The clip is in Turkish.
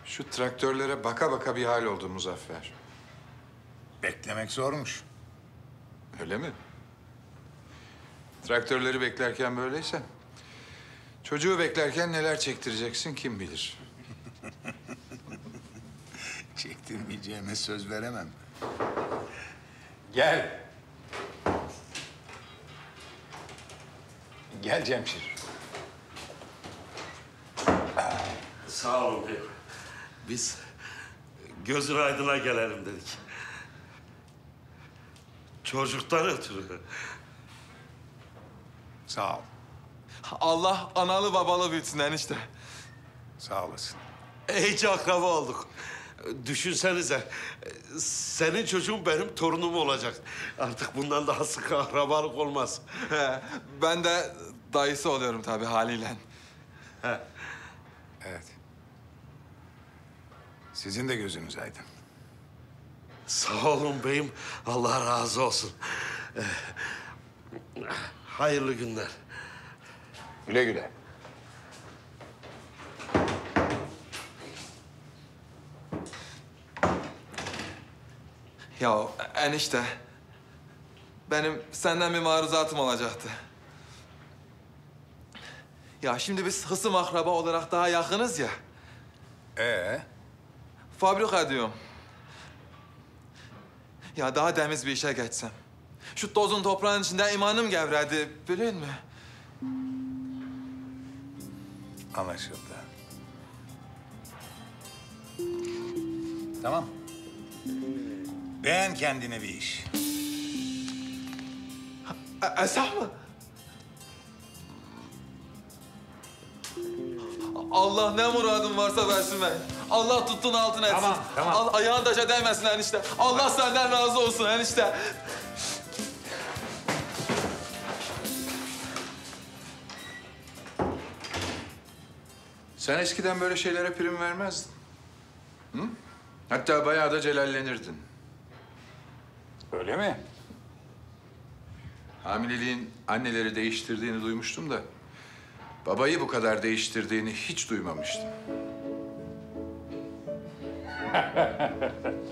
Şu traktörlere baka baka bir hal oldu Muzaffer. Beklemek zormuş. Öyle mi? Traktörleri beklerken böyleyse... çocuğu beklerken neler çektireceksin kim bilir. Çektirmeyeceğime söz veremem. Gel. Gel Cemşir. Sağ olun beyim. Biz gözün aydın'a gelelim dedik. Çocuktan ötürü. Sağ ol. Allah analı babalı büyütsün enişte. Sağ olasın. İyice akraba olduk. Düşünsenize, senin çocuğun benim torunum olacak. Artık bundan daha sık akrabalık olmaz. He, ben de dayısı oluyorum tabii haliyle. Evet. Sizin de gözünüz aydın. Sağ olun beyim, Allah razı olsun. Hayırlı günler. Güle güle. Ya enişte, benim senden bir maruzatım olacaktı. Ya şimdi biz hısım akraba olarak daha yakınız ya. Fabrika diyorum. Ya daha temiz bir işe geçsem. Şu tozun toprağın içinde imanım gevredi, biliyor musun? Anlaşıldı. Tamam. Beğen kendine bir iş. Esah mı? Allah ne muradın varsa versin ben. Allah tuttuğun altın etsin. Tamam. Ayağın taşa değmesin enişte. Allah senden razı olsun enişte. Sen eskiden böyle şeylere prim vermezdin. Hı? Hatta bayağı da celallenirdin. Öyle mi? Hamileliğin anneleri değiştirdiğini duymuştum da... babayı bu kadar değiştirdiğini hiç duymamıştım.